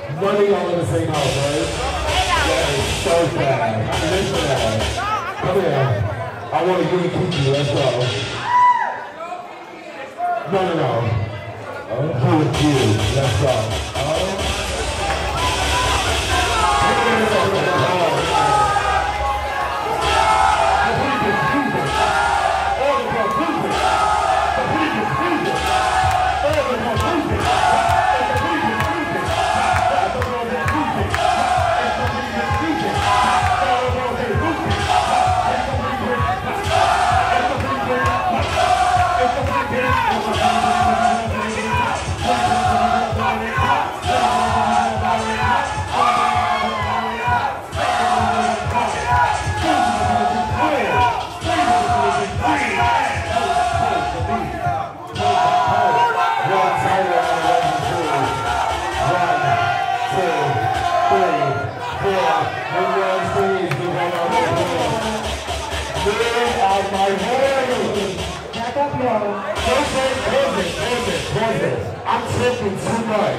None of y'all in the same house, right? That is so bad. Listen to that. Come here. I want to give you Kiki. Let's go. No. You and you. Let's go. I'm tripping too much.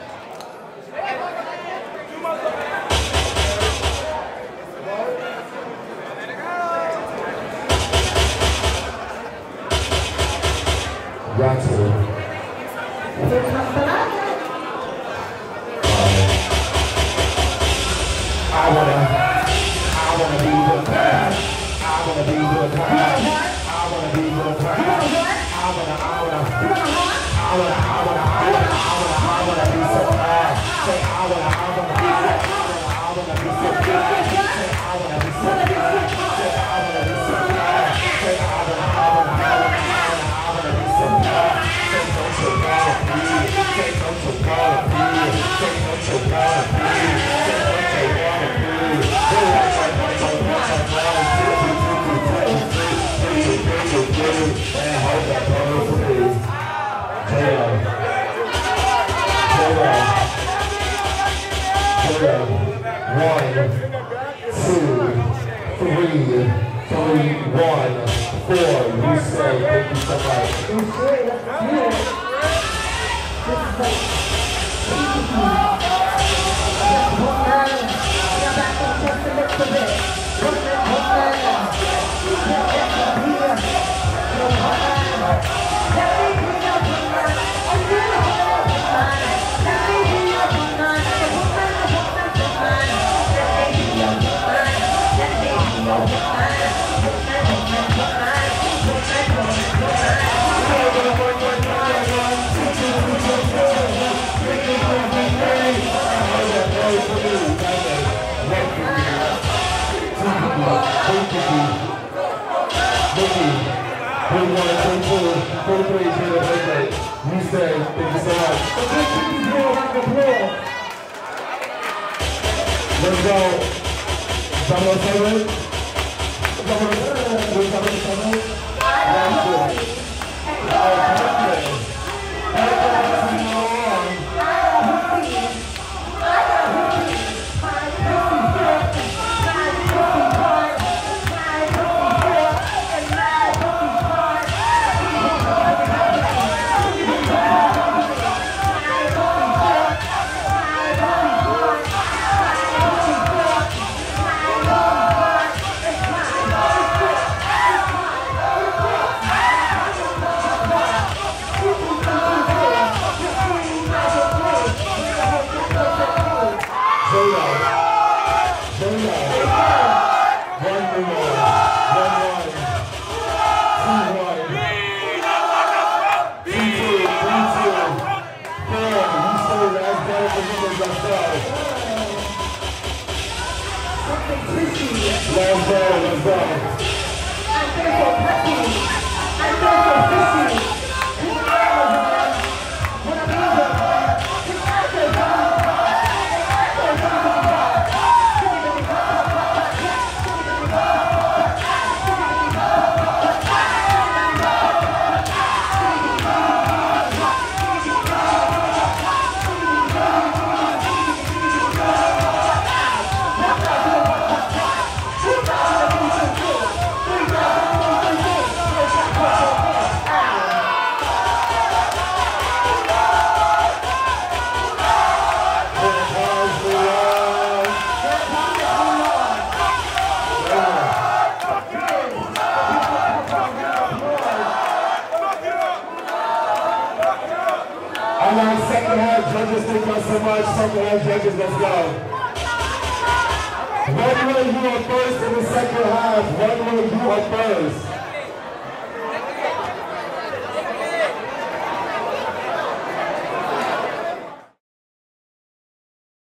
Got to. I wanna be the best. I wanna be the best. I wanna be the best. I wanna be so bad. Say I wanna be so bad. Say I wanna be so bad. Say I wanna be so bad. Say I wanna be so bad. Say don't you wanna be? Say don't you wanna be? Say don't you wanna be? Say don't you wanna be? And hold that pose, please. J-Lo. One, two, three, 1, 4. You say, thank you so much. You say, thank you so much. Let's go. Double 7. Let's go. much, second half judges, let's go. One way you are first in the second half, one way you are first.